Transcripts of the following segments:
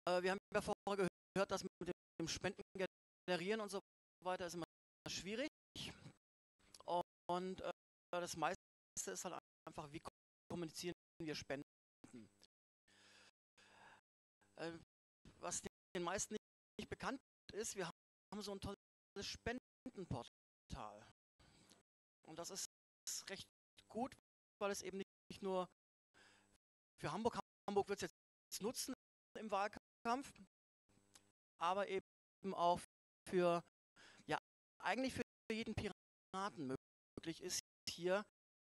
wir haben ja vorher gehört, dass mit dem Spenden generieren und so weiter ist immer schwierig. Und das meiste ist halt einfach, wie kommunizieren wir Spenden. Was den meisten nicht bekannt ist, wir haben so ein tolles Spendenportal. Und das ist recht gut, weil es eben nicht nur für Hamburg wird es jetzt nutzen im Wahlkampf, aber eben auch für, ja, eigentlich für jeden Piraten möglich ist, hier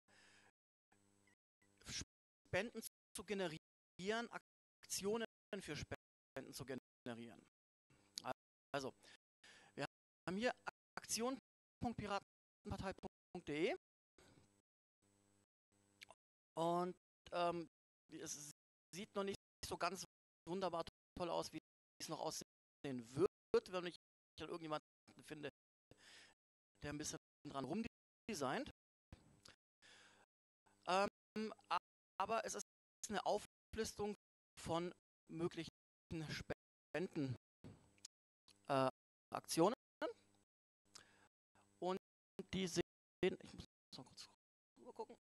Spenden zu generieren, Aktionen für Spenden zu generieren. Also, wir haben hier aktion.piratenpartei.de und es sieht noch nicht so ganz wunderbar toll aus, wie es noch aussehen wird, wenn ich irgendjemanden finde, der ein bisschen dran rumdesignt. Aber es ist eine Auflistung von möglichen Spendenaktionen. Und die sehen, ich muss noch kurz rüber gucken.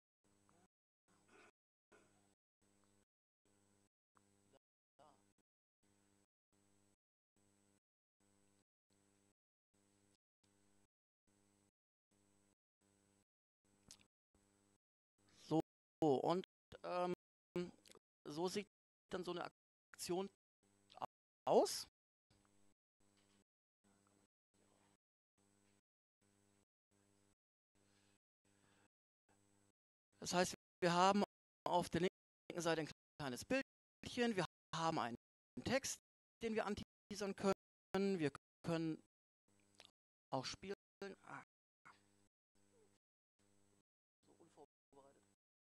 So, und so sieht dann so eine Aktion aus. Das heißt, wir haben auf der linken Seite ein kleines Bildchen, wir haben einen Text, den wir anteasern können, wir können auch spielen. So unvorbereitet.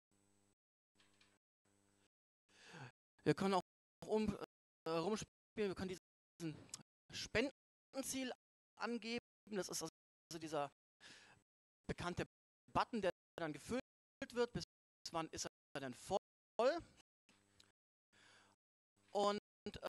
Wir können auch rumspielen, wir können diesen Spendenziel angeben, das ist also dieser bekannte Button, der dann gefüllt wird, bis wann ist er denn voll. Und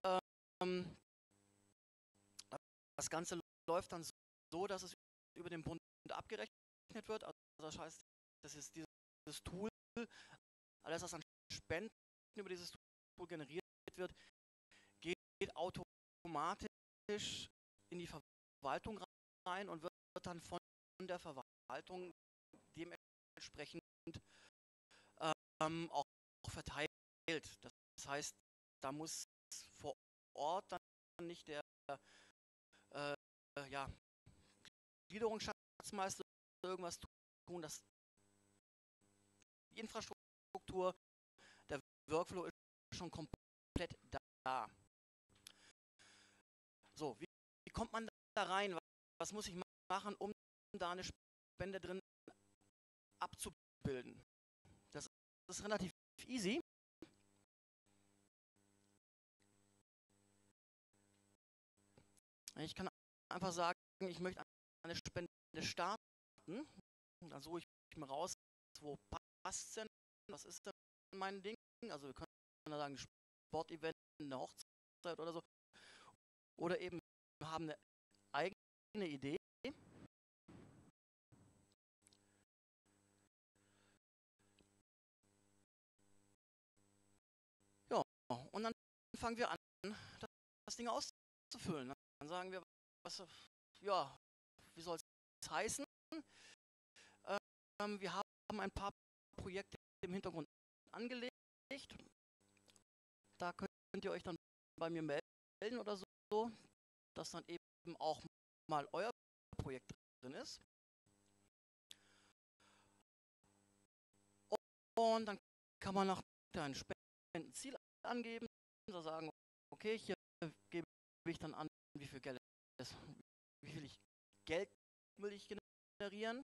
das Ganze läuft dann so, dass es über den Bund abgerechnet wird. Also das heißt, das ist dieses Tool, alles was an Spenden über dieses Tool generiert wird, geht automatisch in die Verwaltung rein und wird dann von der Verwaltung dementsprechend auch verteilt. Das heißt, da muss vor Ort dann nicht der Gliederungsschatzmeister irgendwas tun, dass die Infrastruktur, der Workflow ist schon komplett da. So, wie kommt man da rein? Was muss ich machen, um da eine Spende drin abzubilden? Das ist relativ easy. Ich kann einfach sagen, ich möchte eine Spende starten. Dann suche ich mir raus, wo passt es denn, was ist denn mein Ding. Also wir können da sagen, ein Sportevent, eine Hochzeit oder so. Oder eben, wir haben eine eigene Idee. Ja, und dann fangen wir an, das Ding auszufüllen. Dann sagen wir, wie soll es heißen? Wir haben ein paar Projekte im Hintergrund angelegt. Da könnt ihr euch dann bei mir melden oder so, dass dann eben auch mal euer Projekt drin ist. Und dann kann man nach deinem Spendenziel angeben, so sagen, okay, hier gebe ich dann an, wie viel Geld ist, wie viel Geld will ich generieren.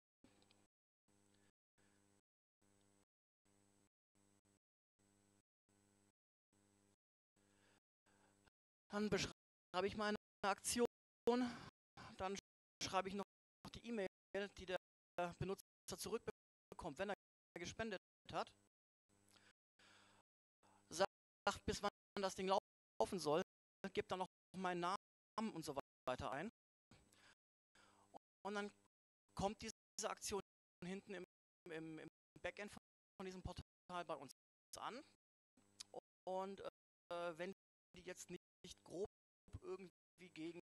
Dann beschreibe ich meine Aktion, dann schreibe ich noch die E-Mail, die der Benutzer zurückbekommt, wenn er gespendet hat. Sagt, bis wann das Ding laufen soll. gebe dann noch meinen Namen und so weiter ein. Und dann kommt diese Aktion hinten im Backend von diesem Portal bei uns an. Und wenn die jetzt nicht grob irgendwie gegen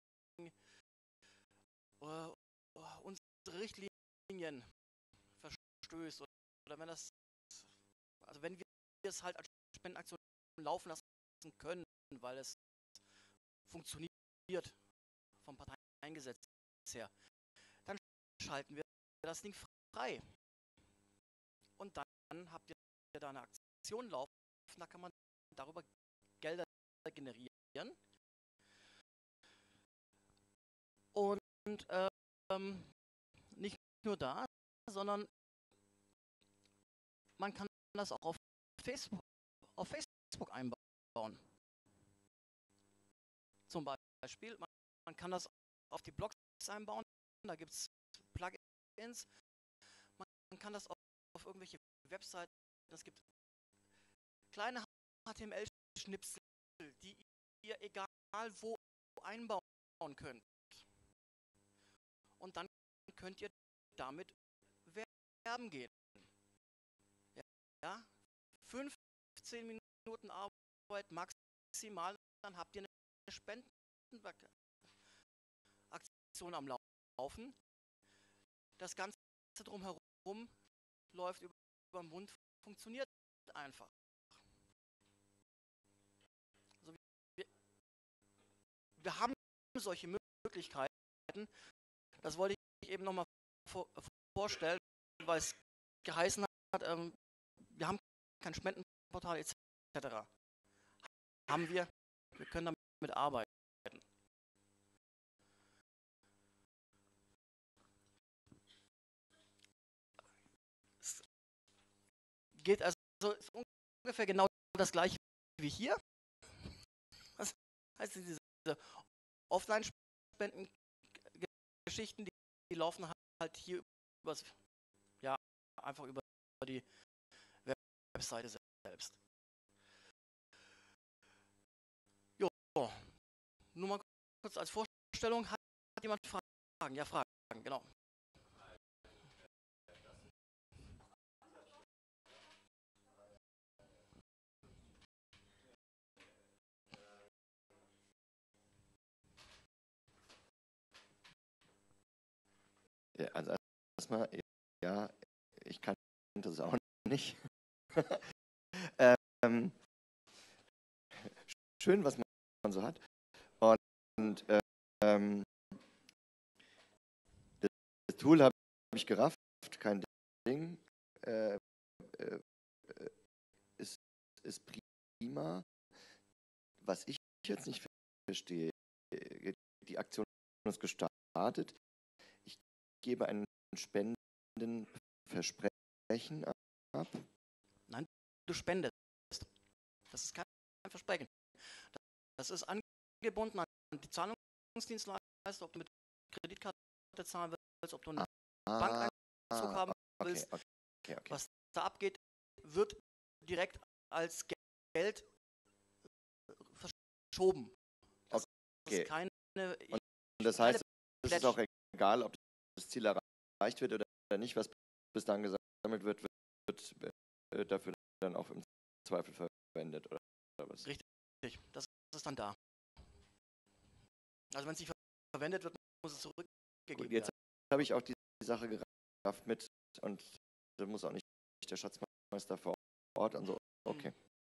unsere Richtlinien verstößt oder wenn das, also wenn wir es halt als Spendenaktion laufen lassen können, weil es funktioniert vom Parteiengesetz her, dann schalten wir das Ding frei. Und dann habt ihr da eine Aktion laufen, da kann man darüber Gelder generieren. Und nicht nur da, sondern man kann das auch auf Facebook einbauen. Zum Beispiel, man kann das auf die Blogs einbauen, da gibt es Plugins, man kann das auf irgendwelche Webseiten, es gibt kleine HTML-Schnipsel, die ihr egal wo einbauen könnt. Und dann könnt ihr damit werben gehen. Ja? 15 Minuten Arbeit maximal, dann habt ihr eine Spendenaktion am Laufen. Das Ganze drumherum läuft über den Mund, funktioniert einfach. Also wir haben solche Möglichkeiten. Das wollte ich eben nochmal vorstellen, weil es geheißen hat, wir haben kein Spendenportal etc. Haben wir können damit arbeiten. Es geht also ist ungefähr genau das gleiche wie hier. Das heißt, diese Offline-Spenden-Geschichten, die laufen halt hier übers, ja, einfach über die Webseite selbst. Jo, nur mal kurz als Vorstellung, hat jemand Fragen? Ja, Fragen, genau. Ja, also erstmal, ja, ich kannte das auch nicht. Schön, was man so hat. Und das Tool habe ich gerafft, kein Ding. Ist prima. Was ich jetzt nicht verstehe, die Aktion ist gestartet. Ich gebe ein Spendenversprechen ab. Nein, du spendest. Das ist kein Versprechen. Das ist angebunden an die Zahlungsdienstleister, ob du mit Kreditkarte zahlen willst, ob du einen Bankeinzug haben willst. Okay. Was da abgeht, wird direkt als Geld verschoben. Das ist keine. Und das heißt, es ist auch egal, ob das Ziel erreicht wird oder nicht, was bis dahin gesammelt wird dafür dann auch im Zweifel verwendet oder was? Richtig, das ist dann da. Also wenn es nicht verwendet wird, muss es zurückgegeben werden. Jetzt habe ich auch die Sache gerafft mit und da muss auch nicht der Schatzmeister vor Ort und so. Okay.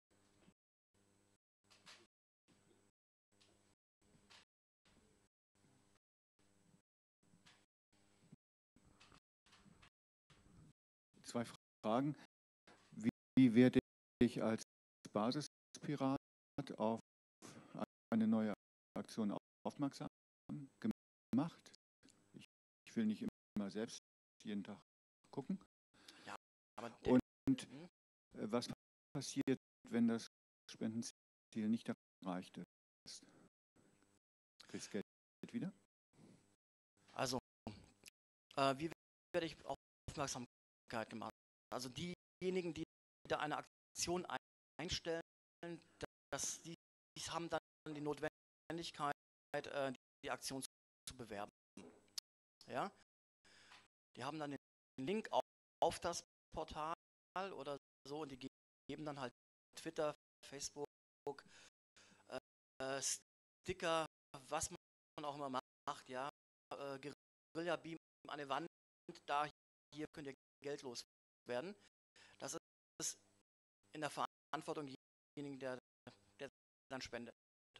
Zwei Fragen. Wie werde ich als Basispirat auf eine neue Aktion aufmerksam gemacht? Ich will nicht immer selbst jeden Tag gucken. Ja, aber und was passiert, wenn das Spendenziel nicht erreicht ist? Kriegst du Geld wieder? Also, wie werde ich auf Aufmerksamkeit gemacht? Also diejenigen, die da eine Aktion einstellen, die haben dann die notwendige Notwendigkeit, die Aktion zu bewerben. Ja? Die haben dann den Link auf das Portal oder so und die geben dann halt Twitter, Facebook, Sticker, was man auch immer macht, ja, Guerilla-Beam an der Wand, da, hier könnt ihr Geld loswerden. Das ist in der Verantwortung desjenigen, der dann spendet.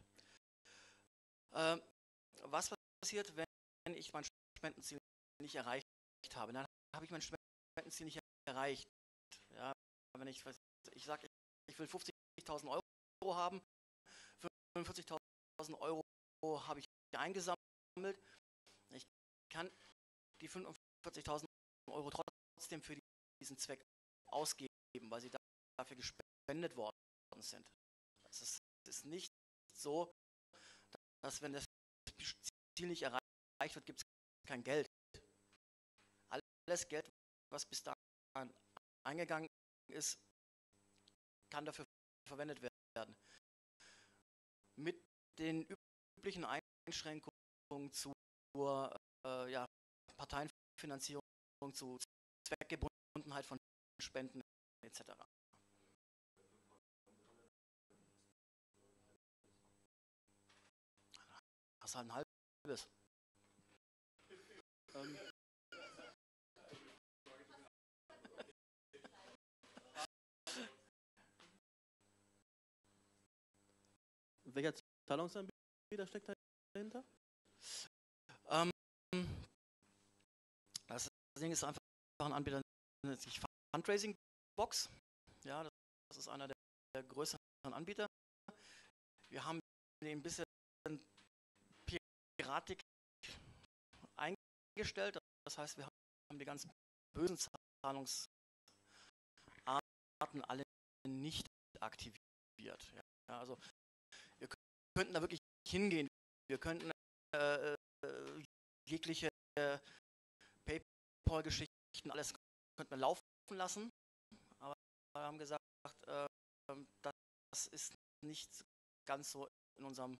Was passiert, wenn ich mein Spendenziel nicht erreicht habe? Dann habe ich mein Spendenziel nicht erreicht. Ja, wenn ich sage, ich will 50.000 Euro haben, 45.000 Euro habe ich eingesammelt. Ich kann die 45.000 Euro trotzdem für diesen Zweck ausgeben, weil sie dafür gespendet worden sind. Es ist nicht so, dass wenn das Ziel nicht erreicht wird, gibt es kein Geld. Alles Geld, was bis dahin eingegangen ist, kann dafür verwendet werden. Mit den üblichen Einschränkungen zur Parteienfinanzierung, zu Zweckgebundenheit von Spenden etc. Das ist halt ein halbes. Welcher Zahlungsanbieter steckt dahinter? Das Ding ist einfach ein Anbieter, nennt sich Fundraising Box. Ja, das ist einer der größeren Anbieter. Wir haben den bisschen piratig eingestellt. Das heißt, wir haben die ganzen bösen Zahlungsarten alle nicht aktiviert. Ja, also wir könnten da wirklich hingehen. Wir könnten jegliche PayPal-Geschichten, alles könnten wir laufen lassen. Aber wir haben gesagt, das ist nicht ganz so in unserem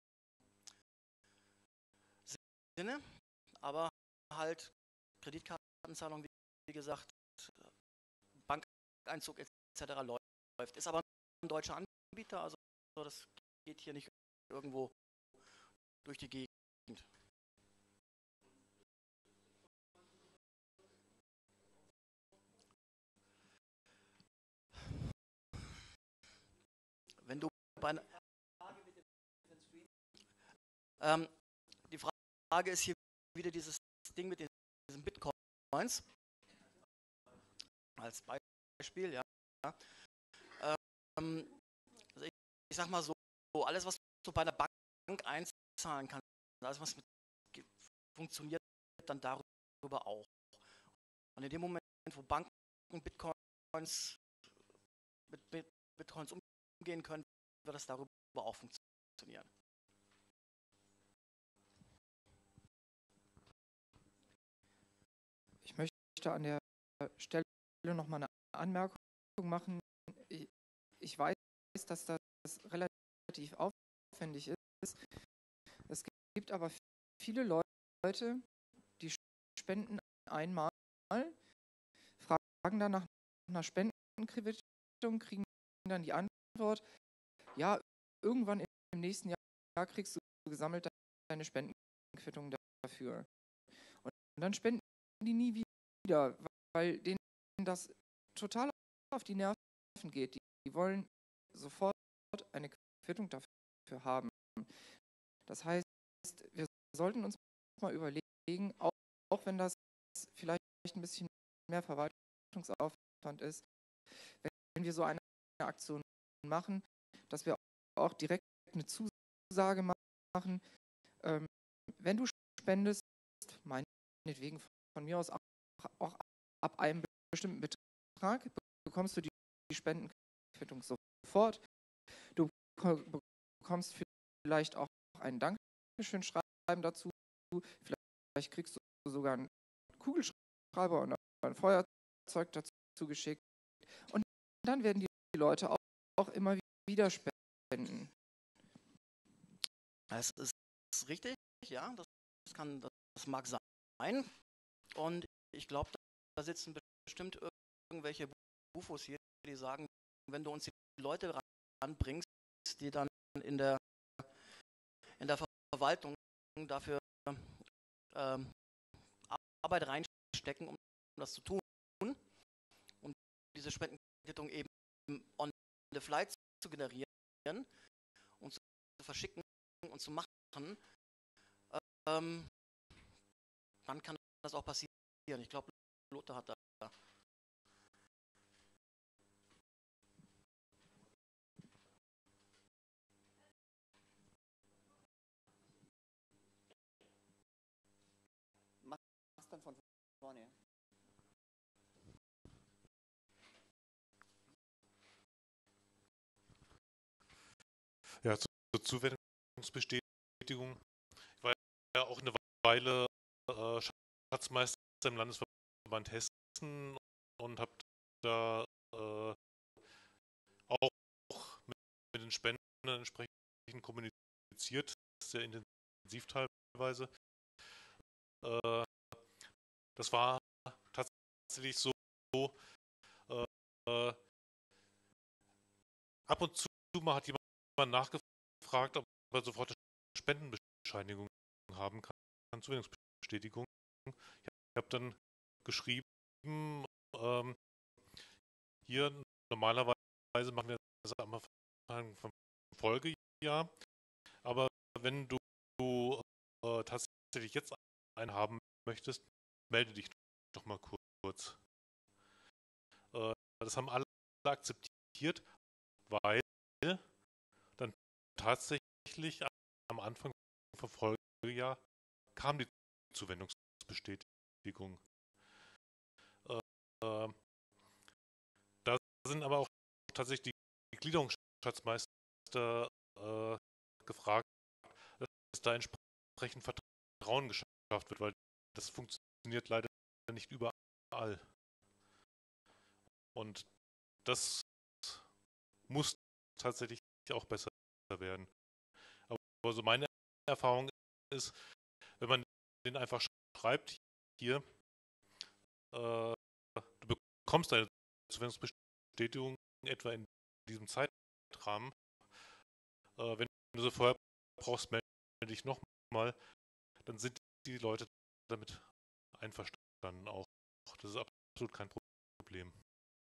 Sinne. Aber halt Kreditkartenzahlung, wie gesagt, Bankeinzug etc. läuft. Ist aber ein deutscher Anbieter, also das geht hier nicht irgendwo durch die Gegend. Wenn du bei die Frage ist hier wieder dieses Ding mit diesen Bitcoins als Beispiel, ja. Also ich sag mal so, alles was du bei der Bank einzahlen kannst, alles was funktioniert dann darüber auch. Und in dem Moment, wo Banken Bitcoins mit Bitcoins umgehen können, wird das darüber auch funktionieren. Ich möchte an der Stelle nochmal eine Anmerkung machen. Ich weiß, dass das relativ aufwendig ist. Es gibt aber viele Leute, die spenden einmal, fragen dann nach einer Spendenquittung, kriegen dann die Antwort, ja, irgendwann im nächsten Jahr kriegst du gesammelt deine Spendenquittung dafür. Und dann spenden die nie wieder, weil denen das total auf die Nerven geht. Die wollen sofort eine Quittung dafür haben. Das heißt, wir sollten uns mal überlegen, auch wenn das vielleicht ein bisschen mehr Verwaltungsaufwand ist, wenn wir so eine Aktion machen, dass wir auch direkt eine Zusage machen, wenn du spendest, meinetwegen von mir aus auch ab einem bestimmten Betrag, bekommst du die Spendenquittung sofort. Du bekommst vielleicht auch ein Dankeschön-Schreiben dazu. Vielleicht kriegst du sogar einen Kugelschreiber und ein Feuerzeug dazu geschickt. Und dann werden die Leute auch immer wieder spenden. Es ist richtig, ja, das mag sein. Und ich glaube, da sitzen bestimmt irgendwelche Bufos hier, die sagen, wenn du uns die Leute ranbringst, die dann in der Verwaltung dafür Arbeit reinstecken, um das zu tun und diese Spendenquittung eben on the fly zu generieren und zu verschicken und zu machen, dann kann das auch passieren. Ich glaube, Lothar hat da. Mach's dann von vorne. Ja, zur Zuwendungsbestätigung. Ich war ja auch eine Weile Schatzmeister im Landesverband Hessen und habe da auch mit den Spendern entsprechend kommuniziert, sehr intensiv teilweise. Das war tatsächlich so, ab und zu mal hat jemand nachgefragt, ob er sofort eine Spendenbescheinigung haben kann, Zuwendungsbestätigung. Ich habe dann geschrieben, hier normalerweise machen wir das am Anfang vom Folgejahr, aber wenn du tatsächlich jetzt einen haben möchtest, melde dich doch mal kurz. Das haben alle akzeptiert, weil dann tatsächlich am Anfang vom Folgejahr kam die Zuwendungsbestätigung. Da sind aber auch tatsächlich die Gliederungsschatzmeister gefragt, dass da entsprechend Vertrauen geschafft wird, weil das funktioniert leider nicht überall. Und das muss tatsächlich auch besser werden. Aber so meine Erfahrung ist, wenn man den einfach schreibt, hier, du bekommst deine Zuwendungsbestätigung etwa in diesem Zeitrahmen. Wenn du so vorher brauchst, melde dich nochmal, dann sind die Leute damit einverstanden auch. Das ist absolut kein Problem.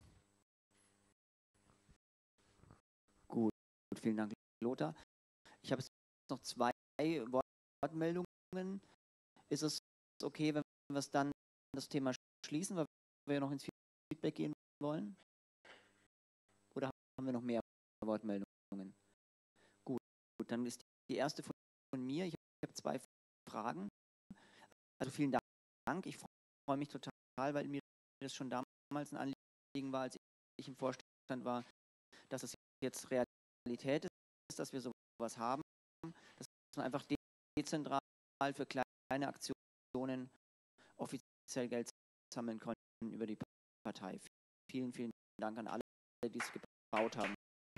Gut, vielen Dank, Lothar. Ich habe jetzt noch 2 Wortmeldungen. Ist es okay, wenn wir es dann das Thema schließen, weil wir ja noch ins Feedback gehen wollen? Oder haben wir noch mehr Wortmeldungen? Gut, dann ist die erste von mir. Ich habe 2 Fragen. Also vielen Dank. Ich freue mich total, weil mir das schon damals ein Anliegen war, als ich im Vorstand war, dass es jetzt Realität ist, dass wir sowas haben, dass man einfach dezentral für kleine Aktionen offiziell Geld sammeln können über die Partei. Vielen, vielen Dank an alle, die es gebaut haben.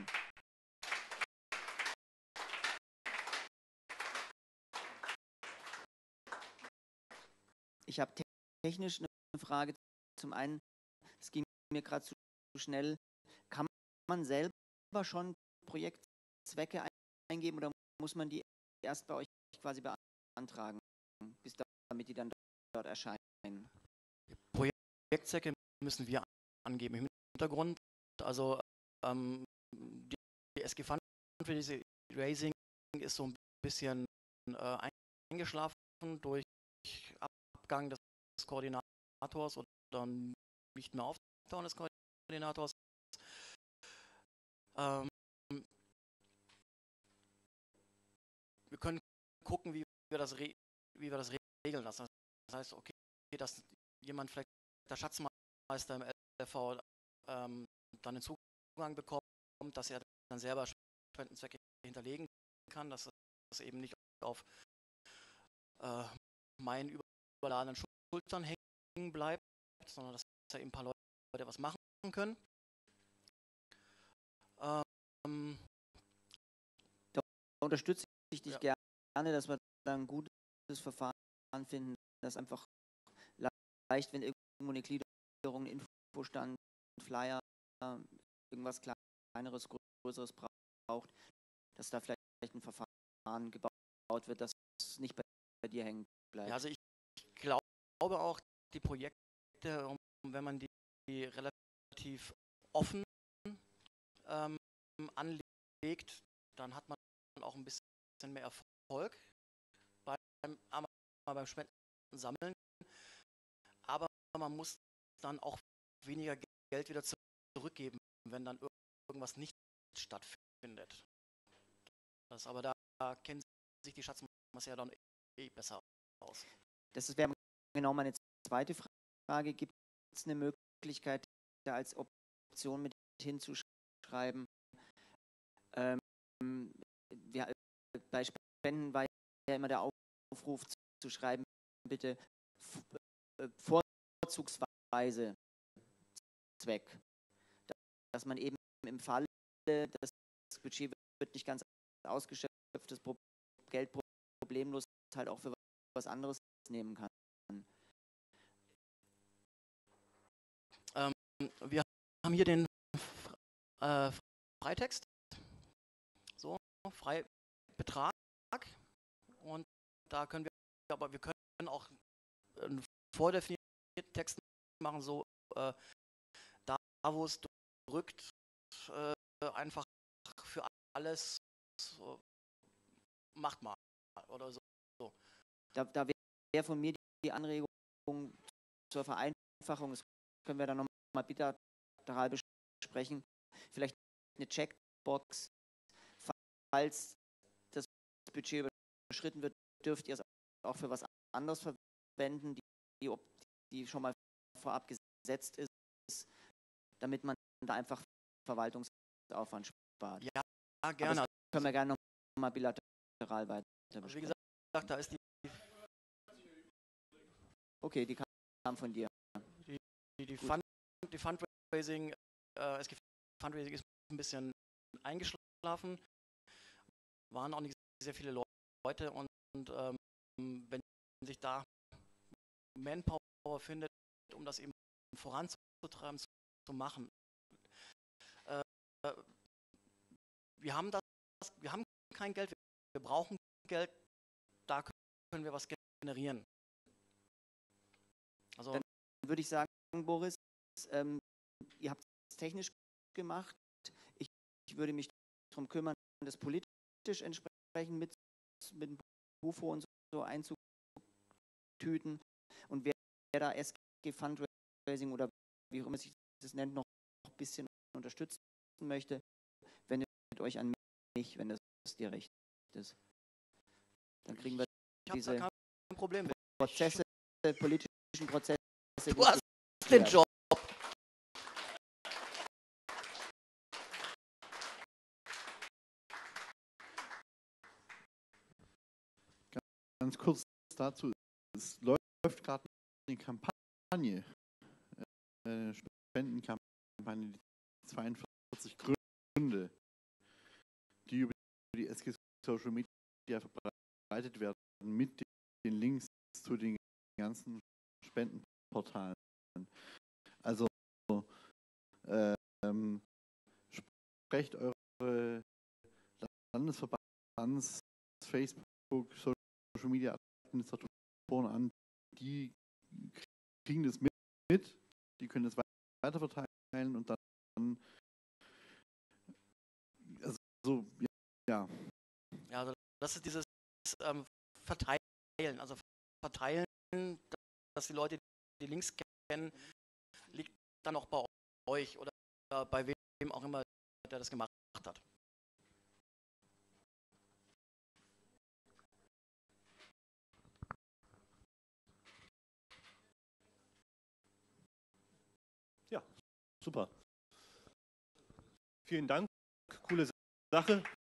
Ich habe technisch eine Frage. Zum einen, es ging mir gerade zu schnell, kann man selber schon Projektzwecke eingeben oder muss man die erst bei euch quasi beantragen, bis damit die dann dort erscheinen? Projektzwecke müssen wir angeben im Hintergrund. Also die SG Fund für diese Raising ist so ein bisschen eingeschlafen durch Abgang des Koordinators oder nicht mehr Auftauchen des Koordinators. Wir können gucken, wie wir das regeln. Das heißt, okay, dass jemand vielleicht der Schatzmeister im LV dann den Zugang bekommt, dass er dann selber Spendenzwecke hinterlegen kann, dass das eben nicht auf meinen überladenen Schultern hängen bleibt, sondern dass da eben ein paar Leute was machen können. Da unterstütze ich dich gerne. dass wir da ein gutes Verfahren finden, das einfach leicht, wenn irgendwo eine Gliederung, ein Infostand, ein Flyer, irgendwas Kleineres, Größeres braucht, dass da vielleicht ein Verfahren gebaut wird, das nicht bei dir hängen bleibt. Ja, also ich glaube auch, die Projekte, wenn man die relativ offen anlegt, dann hat man auch ein bisschen mehr Erfolg beim Spenden sammeln. Aber man muss dann auch weniger Geld wieder zurückgeben, wenn dann irgendwas nicht stattfindet. Aber da kennen sich die Schatzmeister ja dann besser aus. Das wäre genau meine zweite Frage. Gibt es eine Möglichkeit, da als Option mit hinzuschreiben? Bei Spenden war ja immer der Aufruf zu schreiben, bitte vorzugsweise Zweck. Dass man eben im Falle, das Budget wird nicht ganz ausgeschöpft, das Geld problemlos halt auch für was anderes nehmen kann. Wir haben hier den Freitext, so Freibetrag, und da können wir können auch einen vordefinierten Text machen, so da wo es drückt, einfach für alles macht mal oder so. Da wäre von mir die Anregung zur Vereinfachung, das können wir dann nochmal bilateral besprechen, vielleicht eine Checkbox, falls das Budget überschritten wird, dürft ihr es auch für was anderes verwenden, die schon mal vorab gesetzt ist, damit man da einfach Verwaltungsaufwand spart. Ja, gerne. Das können wir gerne nochmal bilateral weiter besprechen. Wie gesagt, da ist die... Okay, die kam von dir. Die Fundraising, Fundraising ist ein bisschen eingeschlafen, waren auch nicht sehr viele Leute, und wenn sich da Manpower findet, um das eben voranzutreiben, zu machen. Wir haben kein Geld, wir brauchen Geld, da können wir was generieren. Also dann würde ich sagen, Boris, ihr habt es technisch gemacht. Ich würde mich darum kümmern, das politisch entsprechend mit dem Bufo und so einzutüten. Und wer da SG Fundraising oder wie auch immer sich das nennt, noch ein bisschen unterstützen möchte, wendet euch an mich, wenn das dir recht ist. Dann kriegen wir diese kein Problem. Prozesse, politischen Prozesse. Du hast den Job. Ganz kurz dazu, es läuft gerade eine Kampagne, eine Spendenkampagne, die 42 Gründe, die über die SG Social Media verbreitet werden, mit den Links zu den ganzen Spendenportalen. Also sprecht eure Landesverbands, Facebook, Social Media Administratoren an, die kriegen das mit, die können das weiterverteilen und dann ja. Ja, also das ist dieses Verteilen, also verteilen, dass die Leute die Links kennen, liegt dann auch bei euch oder bei wem auch immer, der das gemacht hat. Ja, super. Vielen Dank, coole Sache.